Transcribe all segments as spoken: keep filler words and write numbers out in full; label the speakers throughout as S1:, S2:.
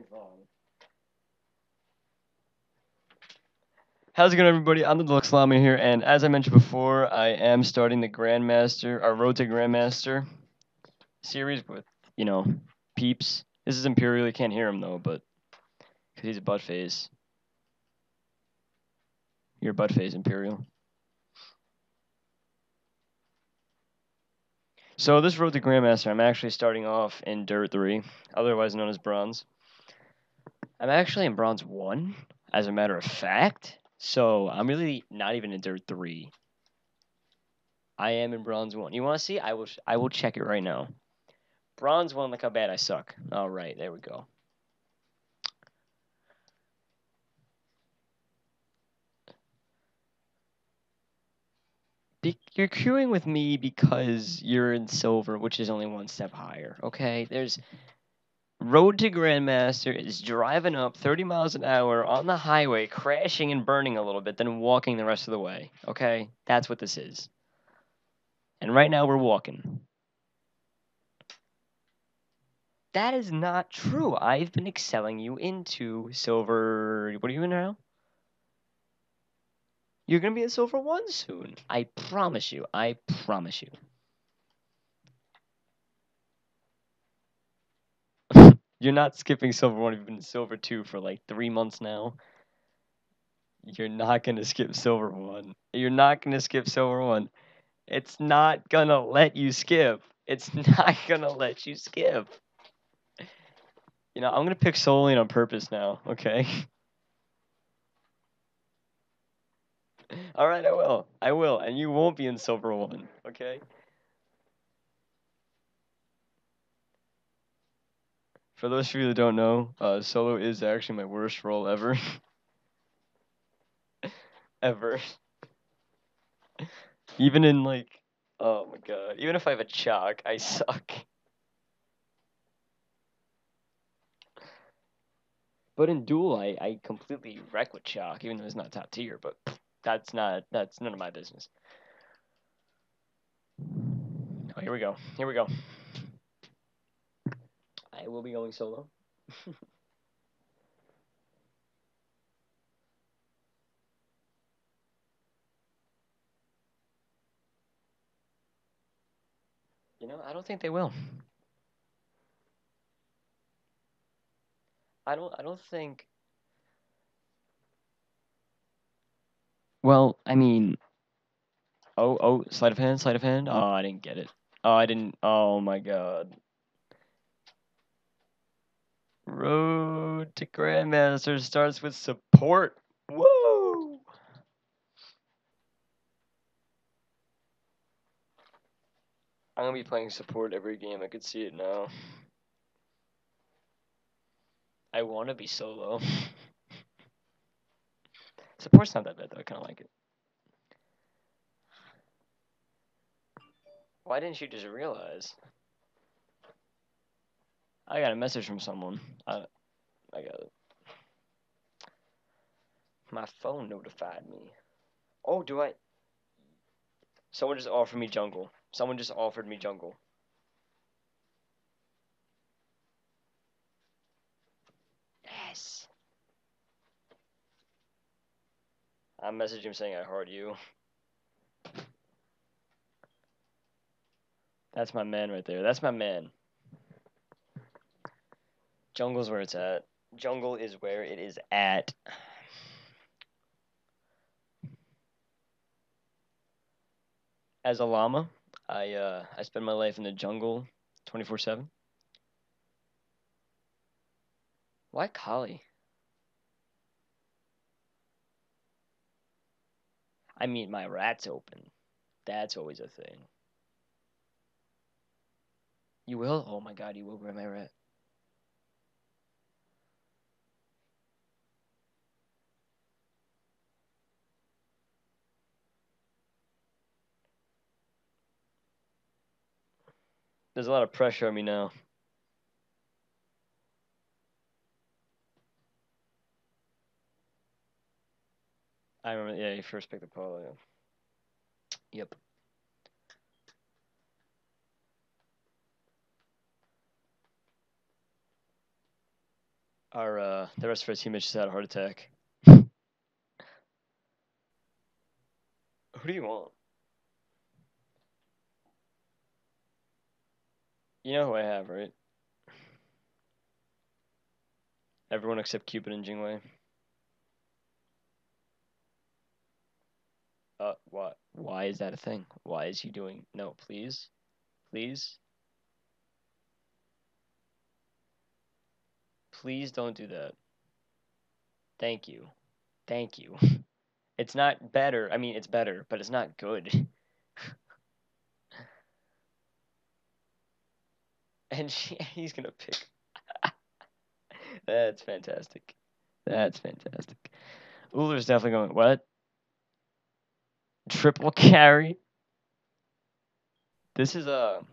S1: How's it going, everybody? I'm the Deluxe Llama here, and as I mentioned before, I am starting the Grandmaster, our Road to Grandmaster series with, you know, Peeps. This is Imperial. You can't hear him, though, but because he's a butt face. You're a butt face, Imperial. So this Road to Grandmaster, I'm actually starting off in Dirt three, otherwise known as Bronze. I'm actually in Bronze one, as a matter of fact. So I'm really not even in Dirt three. I am in Bronze one. You want to see? I will. I will check it right now. Bronze one. Look how bad I suck. All right, there we go. Be- you're queuing with me because you're in silver, which is only one step higher. Okay, there's Road to Grandmaster is driving up thirty miles an hour on the highway, crashing and burning a little bit, then walking the rest of the way. Okay, that's what this is. And right now we're walking. That is not true. I've been excelling you into silver. What are you in now? You're gonna be a silver one soon. I promise you. I promise you. You're not skipping silver one. You've been silver two for like three months now. You're not gonna skip silver one. You're not gonna skip silver one. It's not gonna let you skip. It's not gonna let you skip. You know, I'm gonna pick Soul Lane on purpose now. Okay. All right, I will. I will, and you won't be in silver one. Okay. For those of you that don't know, uh, solo is actually my worst role ever. Ever. Even in like, oh my god. Even if I have a chalk, I suck. But in duel, I, I completely wreck with chalk, even though it's not top tier. But that's not that's none of my business. Oh, here we go. Here we go. I will be going solo. You know, I don't think they will. I don't. I don't think. Well, I mean, oh, oh, sleight of hand, sleight of hand. Oh, I didn't get it. Oh, I didn't. Oh my god. Road to Grandmaster starts with support. Woo! I'm gonna be playing support every game. I could see it now. I want to be solo. Support's not that bad though. I kind of like it. Why didn't you just realize? I got a message from someone. I, I got it. My phone notified me. Oh, do I? Someone just offered me jungle. Someone just offered me jungle. Yes. I messaged him saying I heard you. That's my man right there. That's my man. Jungle's where it's at. Jungle is where it is at. As a llama, I uh I spend my life in the jungle twenty-four seven. Why Kali? I mean, my rat's open. That's always a thing. You will? Oh my god, you will grab my rat. There's a lot of pressure on me now. I remember, yeah, you first picked the polo. Yeah. Yep. Our uh, the rest of our teammates just had a heart attack. Who do you want? You know who I have, right? Everyone except Cupid and Jingwei. Uh, what? Why is that a thing? Why is he doing? No, please, please, please don't do that. Thank you, thank you. It's not better. I mean, it's better, but it's not good. And she, he's gonna pick. That's fantastic. That's fantastic. Ullr's definitely going. What? Triple carry? This is a.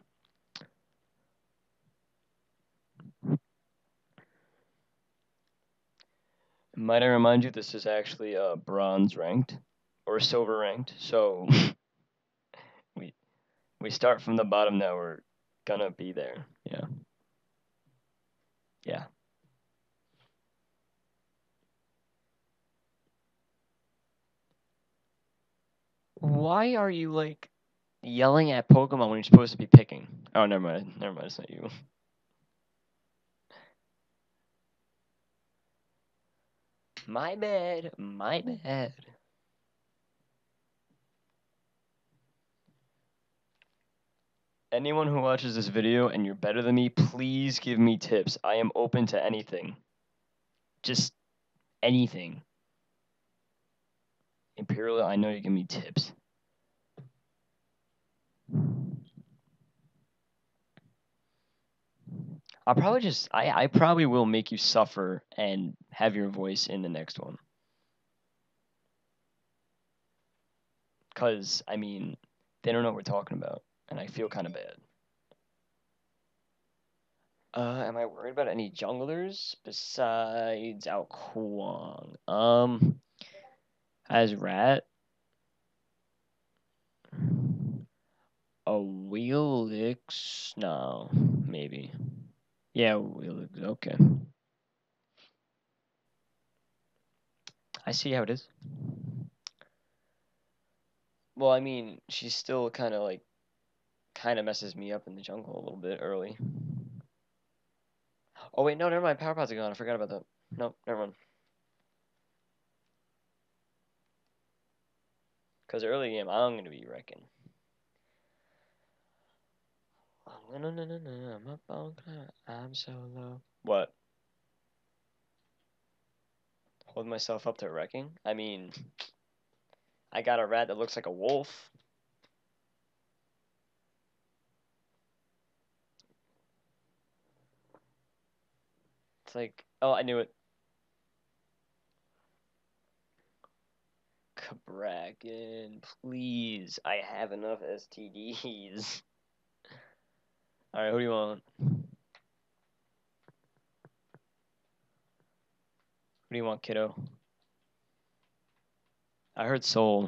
S1: Might I remind you, this is actually uh, bronze ranked or silver ranked. So we we start from the bottom now. We're gonna be there. Yeah. Yeah. Why are you like yelling at Pokemon when you're supposed to be picking? Oh, never mind. Never mind. It's not you. My bad. My bad. Anyone who watches this video and you're better than me, please give me tips. I am open to anything. Just anything. Imperial, I know you give me tips. I'll probably just I, I probably will make you suffer and have your voice in the next one. Cause I mean, they don't know what we're talking about, and I feel kind of bad. Uh, am I worried about any junglers besides Ao Kuang? Um, as Rat, a Wheelix? No, maybe. Yeah, Wheelix. Okay, I see how it is. Well, I mean, she's still kind of like, kind of messes me up in the jungle a little bit early. Oh wait, no, never mind. Power pods are gone. I forgot about that. Nope, never mind. Because early game, I'm gonna be wrecking. No, no, no, no, no. I'm up on cloud. I'm so low. What? Hold myself up to wrecking? I mean, I got a rat that looks like a wolf. It's like, oh, I knew it. Cabracken, please. I have enough S T Ds. Alright, who do you want? Who do you want, kiddo? I heard Soul.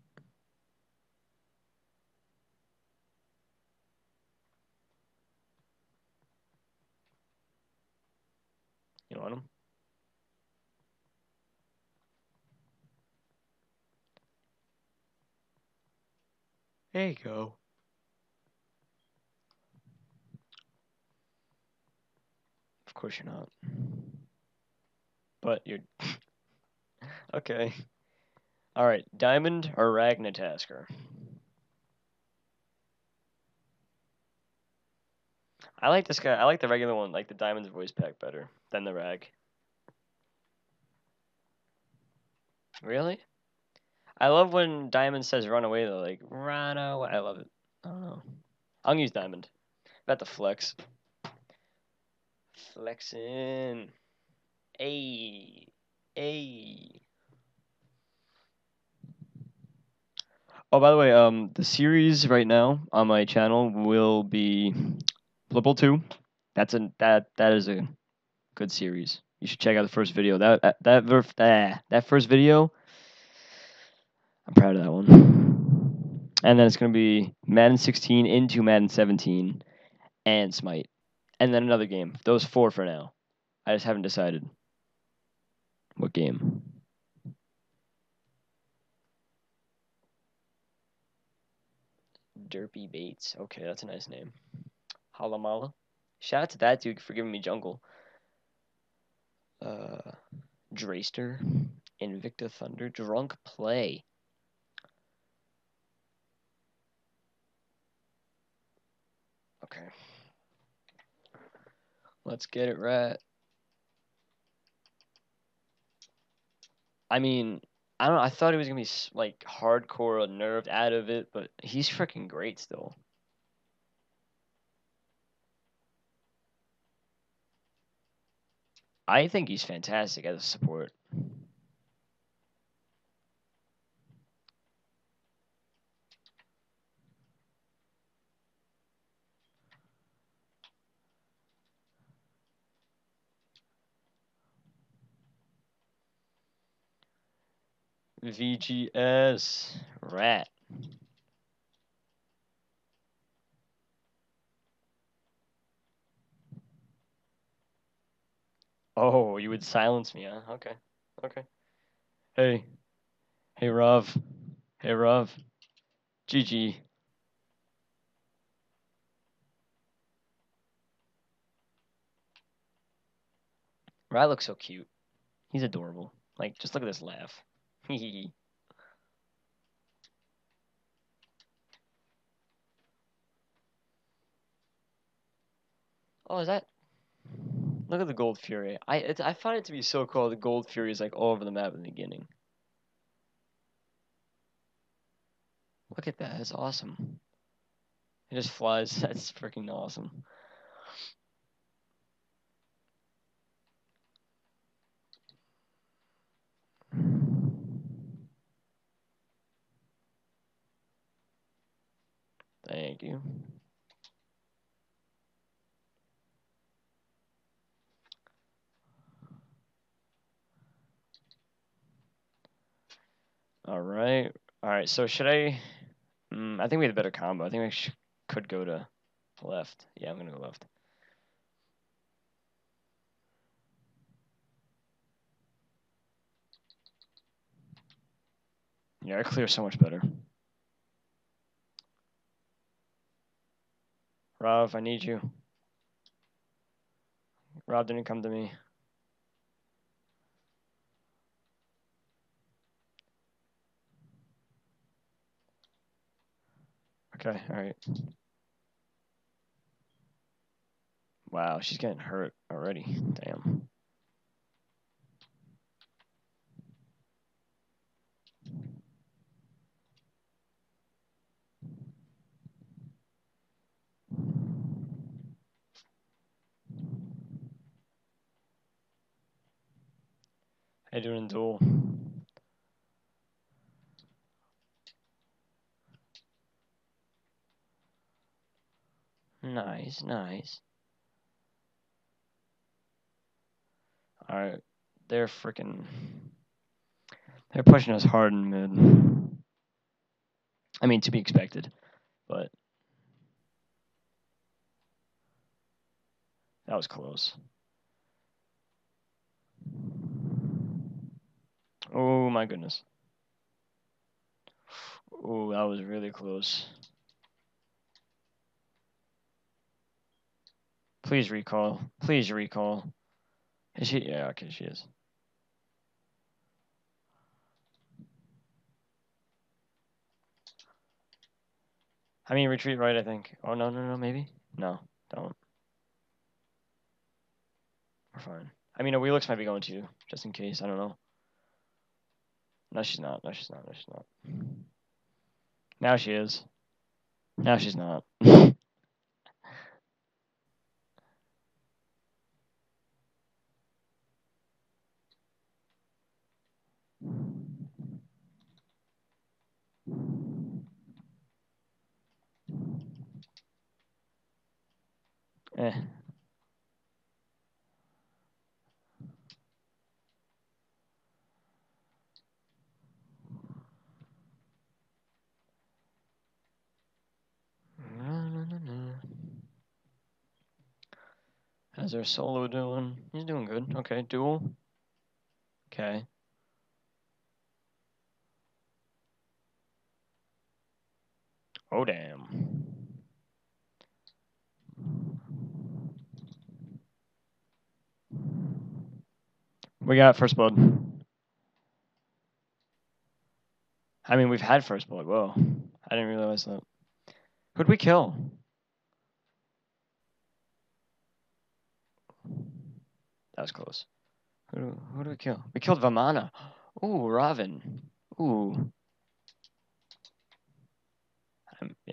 S1: You want him? There you go. Of course you're not. But you're... Okay. Alright, Diamond or Ragnatasker? I like this guy. I like the regular one, like the Diamond's voice pack better than the Rag. Really? I love when Diamond says run away though, like run away. I love it. I don't know. I'm gonna use Diamond. About to flex. Flexing. Ayy. Ayy. Oh, by the way, um, the series right now on my channel will be Blood Bowl two. That's a that that is a good series. You should check out the first video. That that that verf, ah, that first video. I'm proud of that one. And then it's gonna be Madden sixteen into Madden seventeen and Smite, and then another game. Those four for now. I just haven't decided what game. Derpy Bates. Okay, that's a nice name. Halamala. Shout out to that dude for giving me jungle. Uh, Draster. Invicta Thunder. Drunk Play. Okay. Let's get it right. I mean, I don't know. I thought he was gonna be like hardcore unnerved out of it, but he's freaking great still. I think he's fantastic as a support. V G S Rat. Oh, you would silence me, huh? Okay. Okay. Hey. Hey, Rav. Hey, Rav. G G. Rat looks so cute. He's adorable. Like, just look at this laugh. Hee Oh, is that? Look at the Gold Fury. I it, I find it to be so cool. The Gold Fury is like all over the map in the beginning. Look at that. That's awesome. It just flies. That's freaking awesome. Thank you. All right. All right. So should I? Mm, I think we had a better combo. I think we sh- could go to left. Yeah, I'm gonna go left. Yeah, I clear so much better. Rob, I need you. Rob didn't come to me. Okay, all right. Wow, she's getting hurt already. Damn. How you doing in duel? Nice, nice. All right, they're freaking. They're pushing us hard in mid. I mean, to be expected, but that was close. Oh my goodness. Oh, that was really close. Please recall. Please recall. Is she? Yeah, okay, she is. I mean, retreat right, I think. Oh, no, no, no, maybe? No, don't. We're fine. I mean, a Wheelix might be going to you, just in case. I don't know. No, she's not. No, she's not. No, she's not. Now she is. Now she's not. eh. How's our solo doing? He's doing good. Okay, duel. Okay. Oh, damn. We got first blood. I mean, we've had first blood. Whoa. I didn't realize that. Who'd we kill? That was close. Who do, who do we kill? We killed Vamana. Ooh, Raven. Ooh. Um, yeah.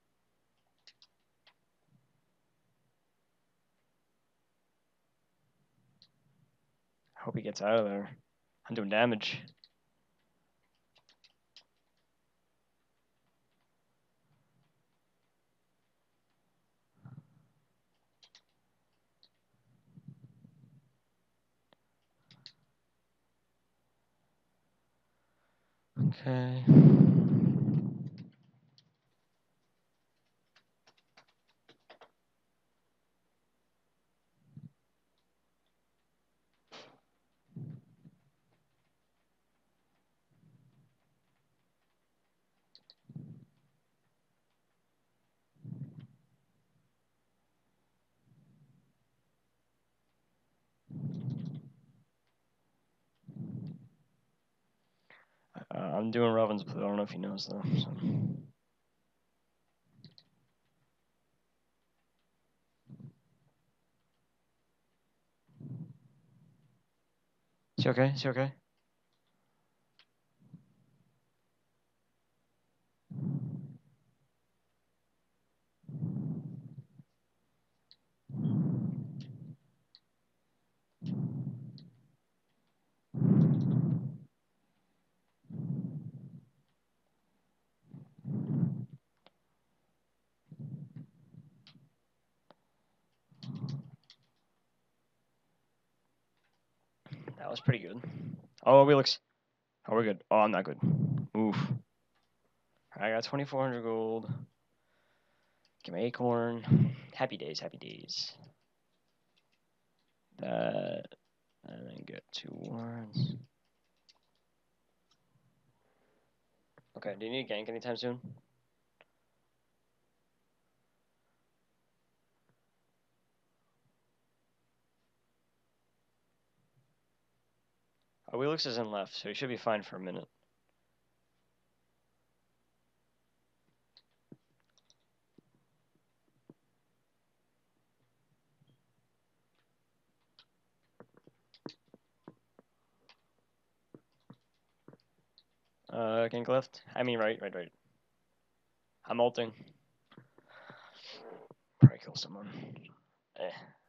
S1: I hope he gets out of there. I'm doing damage. Okay. Uh, I'm doing Raven's blue. I don't know if he knows though. So. Is he okay? Is he okay? That was pretty good. Oh, we looks. Oh, we're good. Oh, I'm not good. Oof. I got twenty-four hundred gold. Give me acorn. Happy days, happy days. That. And then get two wards. Okay, do you need gank anytime soon? Oh, Wheelix is in left, so he should be fine for a minute. Uh, gank left? I mean right, right, right. I'm ulting. Probably kill someone. Eh.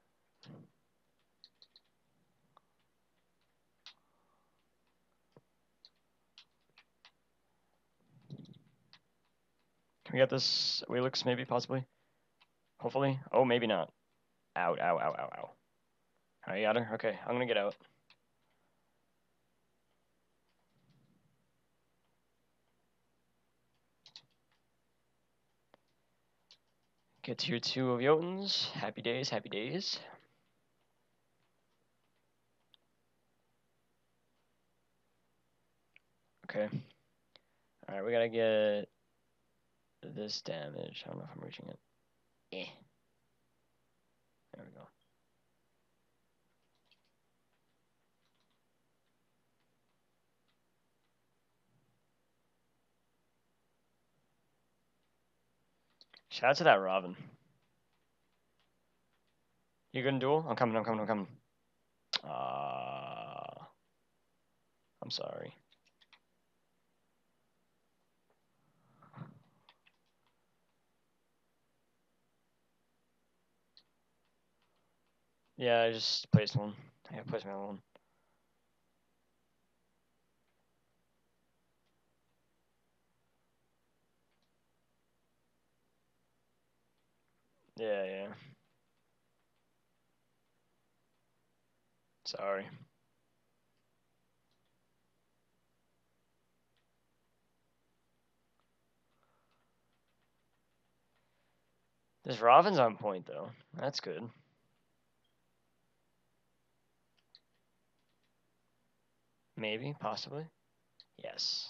S1: Can we get this Wheelix maybe, possibly? Hopefully? Oh, maybe not. Ow, ow, ow, ow, ow. Alright, you got her? Okay, I'm gonna get out. Get tier two of Jotuns. Happy days, happy days. Okay. Alright, we gotta get this damage. I don't know if I'm reaching it. Eh. There we go. Shout out to that Robin. You gonna duel? I'm coming, I'm coming, I'm coming. Uh, I'm sorry. Yeah, I just placed one. I gotta place my own one. Yeah, yeah. Sorry. This Robin's on point, though. That's good. Maybe, possibly. Yes.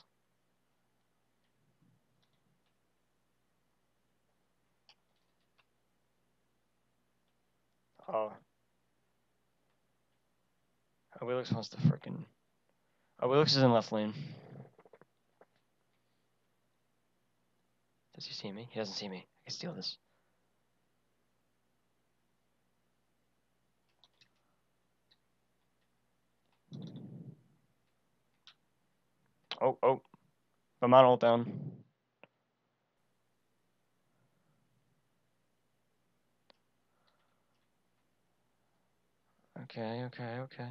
S1: Oh. Oh, Willis wants to frickin'. Oh, Willis is in left lane. Does he see me? He doesn't see me. I can steal this. Oh, oh. I'm on ult down. Okay, okay, okay.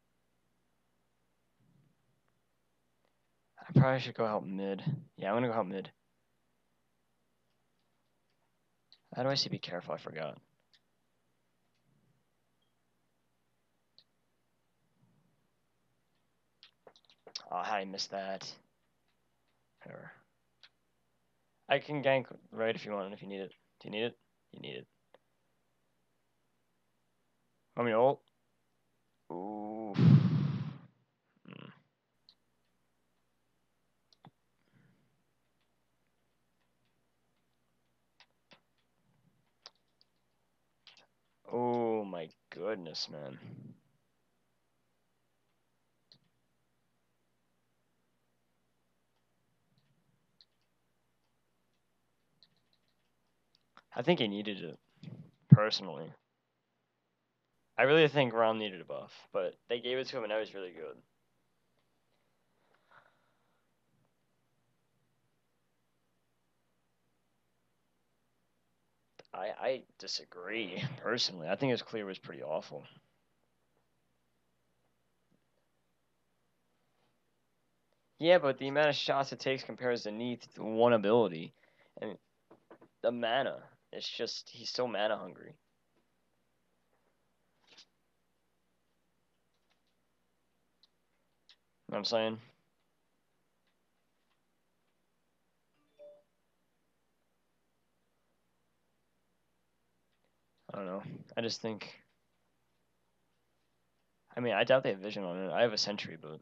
S1: I probably should go help mid. Yeah, I'm gonna go help mid. How do I say be careful? I forgot. Oh, how did I miss that? Whatever. I can gank right if you want, if you need it. Do you need it? You need it. Want me to ult? Ooh. Mm. Oh my goodness, man. I think he needed it, personally. I really think Rom needed a buff, but they gave it to him and that was really good. I, I disagree, personally. I think his clear was pretty awful. Yeah, but the amount of shots it takes compares to Neath to one ability. And the mana, it's just, he's so mana hungry. You know what I'm saying? I don't know. I just think. I mean, I doubt they have vision on it. I have a sentry, but.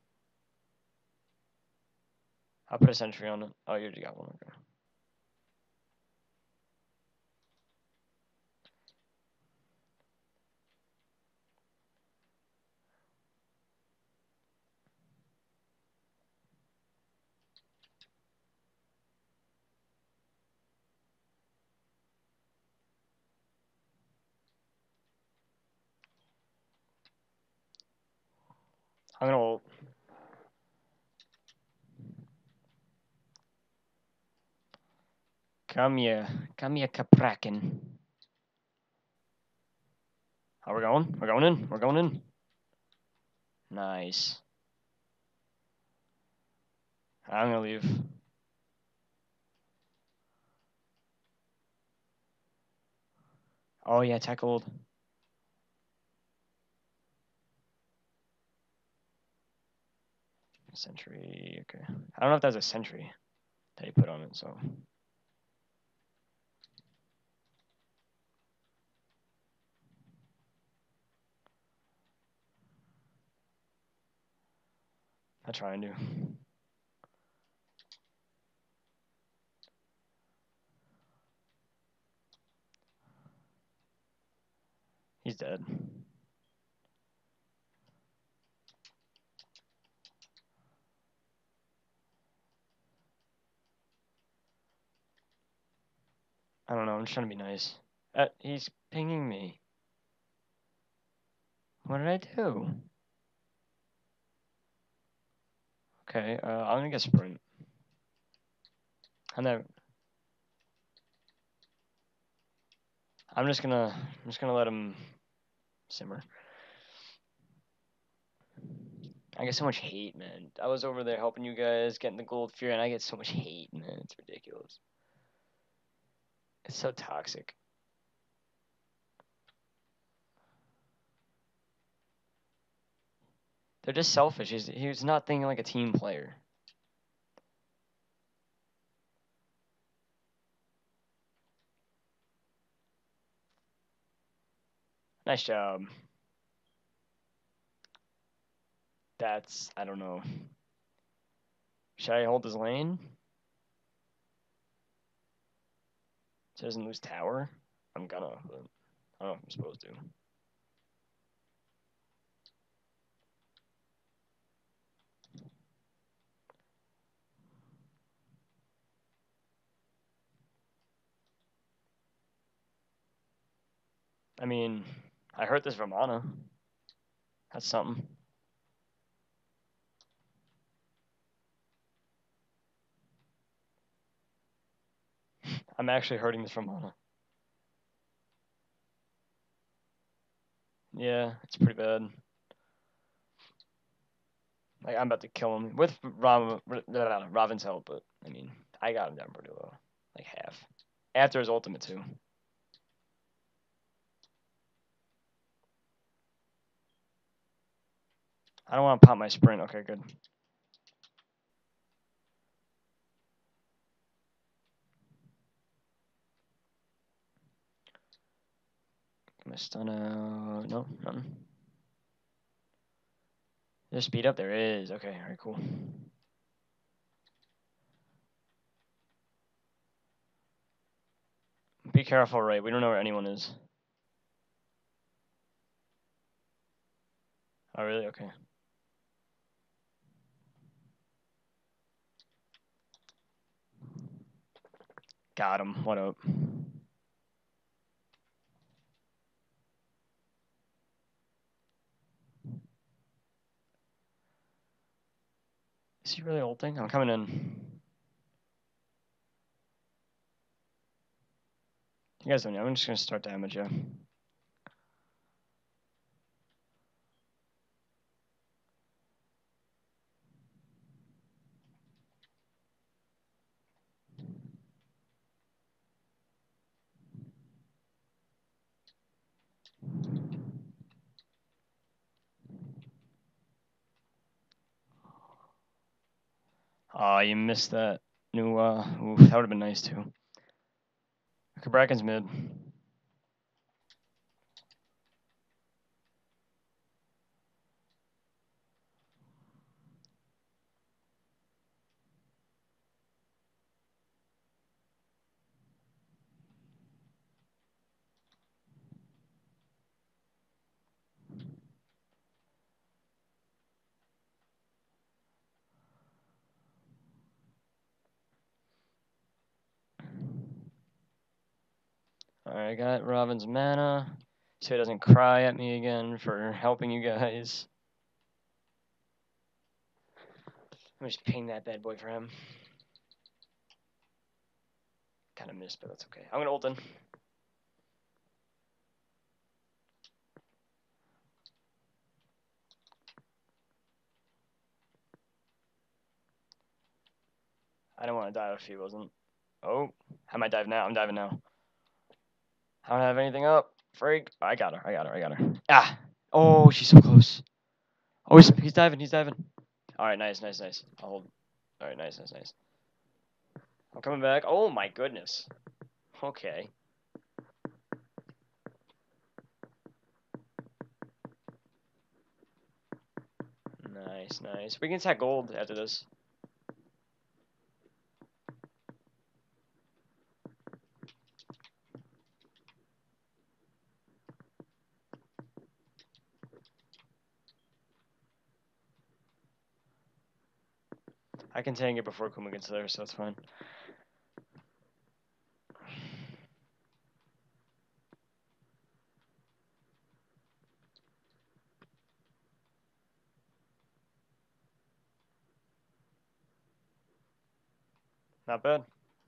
S1: I'll put a sentry on it. Oh, you already got one. Okay. I'm gonna ult. Come here. Come here, Capraken. How we going? We're going in. We're going in. Nice. I'm gonna leave. Oh yeah, tackled. Sentry. Okay. I don't know if that's a sentry that he put on it. So. I try and do. He's dead. I don't know. I'm just trying to be nice. Uh, he's pinging me. What did I do? Okay. Uh, I'm gonna get sprint. I'm not. I'm just gonna. I'm just gonna let him simmer. I get so much hate, man. I was over there helping you guys getting the gold fear, and I get so much hate, man. It's ridiculous. It's so toxic. They're just selfish. He's he's not thinking like a team player. Nice job. That's, I don't know. Should I hold his lane? So he doesn't lose tower? I'm gonna, but I don't know if I'm supposed to. I mean, I hurt this Ramana. That's something. I'm actually hurting this Ramana. Yeah, it's pretty bad. Like, I'm about to kill him with Rav- Raven's help, but, I mean, I got him down pretty low. Like, half. After his ultimate, too. I don't want to pop my sprint. Okay, good. Get my stun out. No, nothing. There's speed up? There is. Okay, alright, cool. Be careful, right? We don't know where anyone is. Oh, really? Okay. Got him. What up? Is he really ulting? I'm coming in. You guys don't know. I'm just going to start damage, yeah. Aw, oh, you missed that new, uh, oof, that would have been nice, too. Okay, Bracken's mid. Alright, I got Robin's mana, so he doesn't cry at me again for helping you guys. Let me just ping that bad boy for him. Kind of missed, but that's okay. I'm going to ult in. I don't want to dive if he wasn't. Oh, I might dive now. I'm diving now. I don't have anything up. Freak. I got her. I got her. I got her. Ah. Oh, she's so close. Oh, he's, he's diving. He's diving. All right, nice, nice, nice. I'll hold. All right, nice, nice, nice. I'm coming back. Oh, my goodness. Okay. Nice, nice. We can attack gold after this. I can tank it before Kuma gets there, so that's fine. Not bad.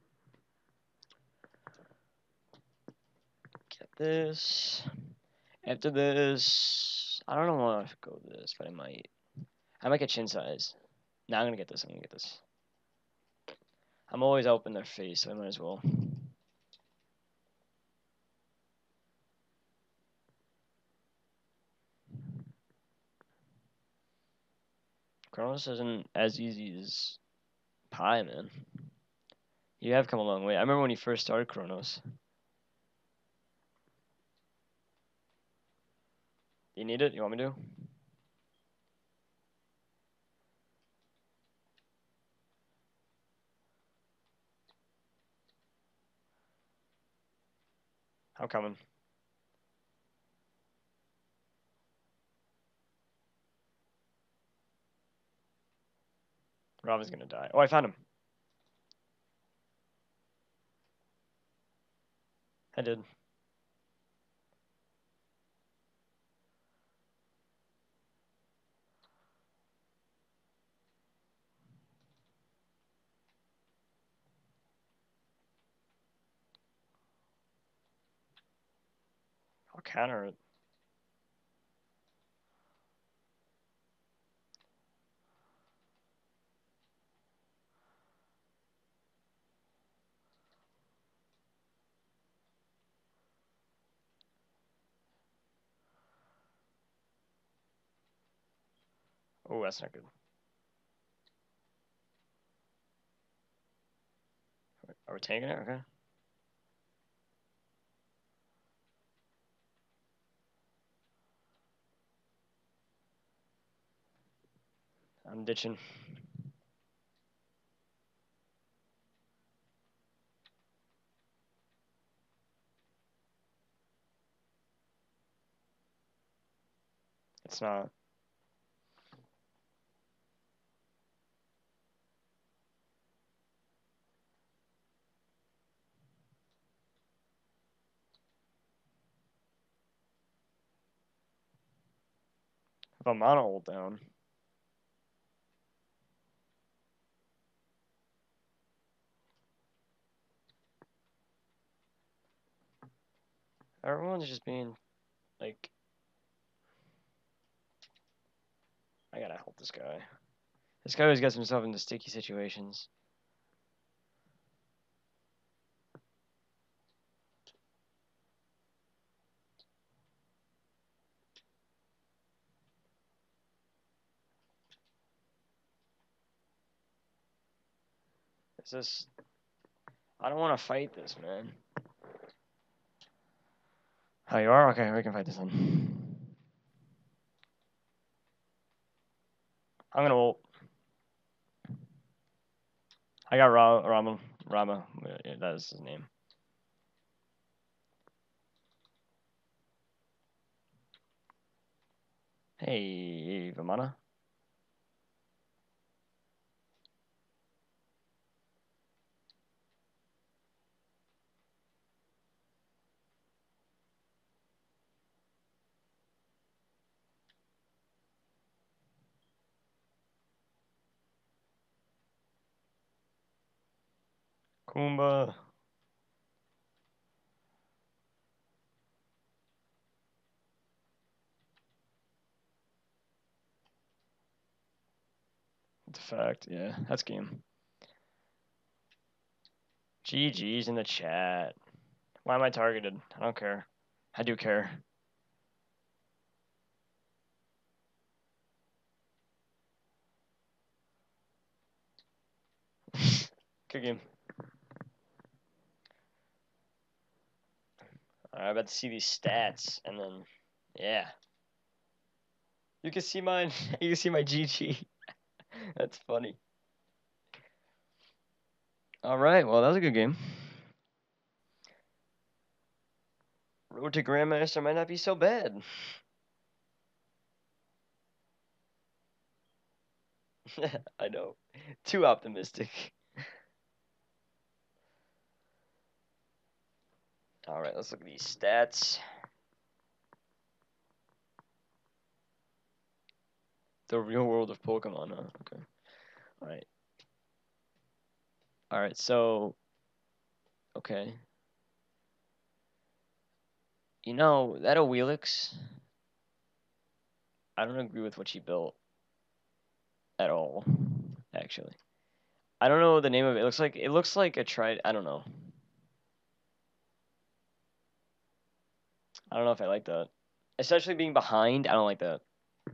S1: Get this. After this, I don't know if I go this, but I might. I might get chin size. Now I'm gonna get this. I'm gonna get this. I'm always open their face, so I might as well. Kronos isn't as easy as Pi, man. You have come a long way. I remember when you first started Kronos. You need it? You want me to? I'm coming. Robin's gonna die. Oh, I found him. I did. I'll counter it. Oh, that's not good. Are we taking it? Okay. I'm ditching. It's not. If I'm on hold down. Everyone's just being like, I gotta help this guy. This guy always gets himself into sticky situations. Is this? I don't want to fight this, man. Oh, you are? Okay, we can fight this then. I'm gonna ult. I got Ra Rama. Rama. Yeah, that is his name. Hey, Vamana. Kumba. It's a fact. Yeah, that's game. G G's in the chat. Why am I targeted? I don't care. I do care. Good game. I'm about to see these stats, and then, yeah. You can see mine. You can see my G G. That's funny. All right. Well, that was a good game. Road to Grandmaster might not be so bad. I know. Too optimistic. All right. Let's look at these stats. The real world of Pokemon, huh? Okay. All right. All right. So, okay. You know, that Oweelix, I don't agree with what she built at all, actually. I don't know the name of it. It looks like it looks like a tri I don't know. I don't know if I like that. Especially being behind, I don't like that.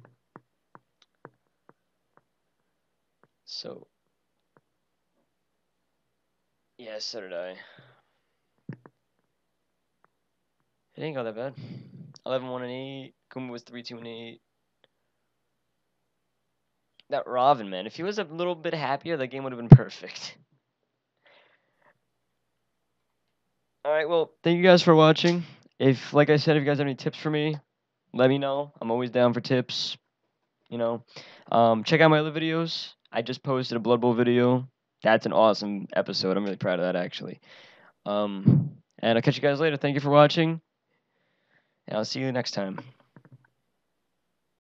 S1: So, yeah, so did I. It didn't go that bad. eleven, one, and eight. Kuma was three, two, and eight. That Robin, man. If he was a little bit happier, that game would have been perfect. All right, well, thank you guys for watching. if, like I said, if you guys have any tips for me, let me know. I'm always down for tips. You know, um, check out my other videos. I just posted a Blood Bowl video. That's an awesome episode. I'm really proud of that actually. Um, and I'll catch you guys later. Thank you for watching, and I'll see you next time.